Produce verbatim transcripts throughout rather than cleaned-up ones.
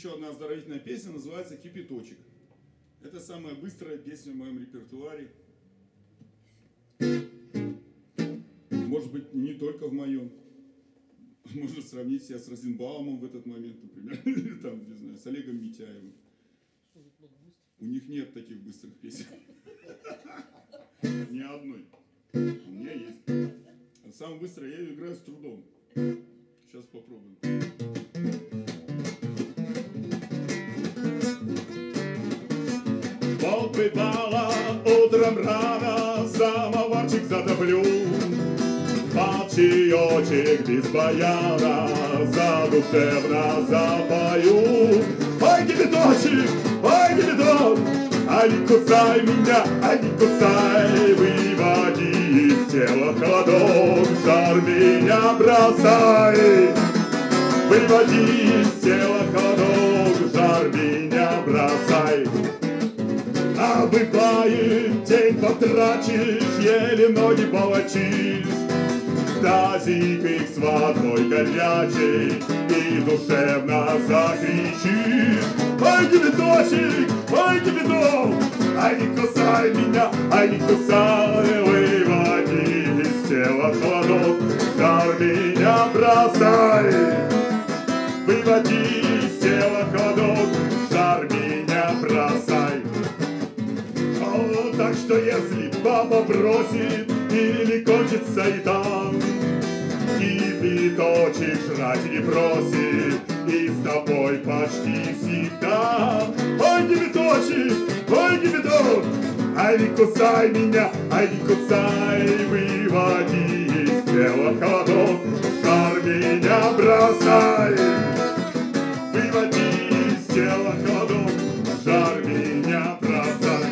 еще одна оздоровительная песня, называется «Кипяточек». Это самая быстрая песня в моем репертуаре. Может быть, не только в моем. Можно сравнить себя с Розенбаумом в этот момент, например, или там, не знаю, с Олегом Митяевым. У них нет таких быстрых песен. Ни одной. У меня есть. А самое быстрое я ее играю с трудом. Сейчас попробуем. Вот бывало утром рано, самоварчик затоплю, под чаечек без баяна задушевно запою. Ой, кипяточек, ой, кипяток, ай, не кусай меня, ай, не кусай, выводи из тела холодок, жар меня бросай. Выводи из тела холодок, жар меня бросай. А бывает, день потрачишь, еле ноги волочишь, тазик их с водой горячей, и душевно закричишь. Ай, кипяточек, ай, кипяток, ай, не кусай меня, ай, не кусай, выводи из тела холодок, жар меня бросай. Выводи из тела холодок, жар меня бросай. О, так что если баба бросит или кончится и там, кипяточек жрать не просит, и с тобой почти всегда. Ой, кипяточек, ой, кипяток, ай, не кусай меня, ай, не кусай, выводи из тела холодок, жар меня бросай. Выводи из тела холодок, жар меня бросай.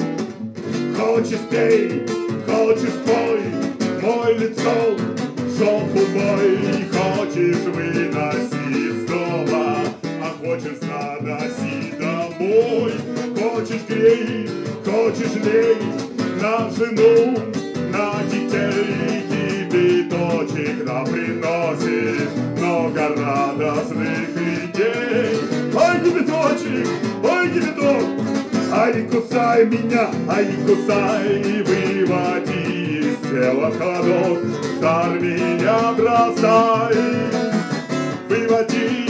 Хочешь пей, хочешь пой, мой лицо жопу бой. Хочешь выноси из дома, а хочешь заноси домой. Хочешь грей, хочешь лей на жену, на детей. Кипяточек нам приносит много радостных идей. Ой, кипяточек, ой, кипяток, ай, не кусай меня, ай, не кусай, выводи из тела холодок, жар меня бросай. Выводи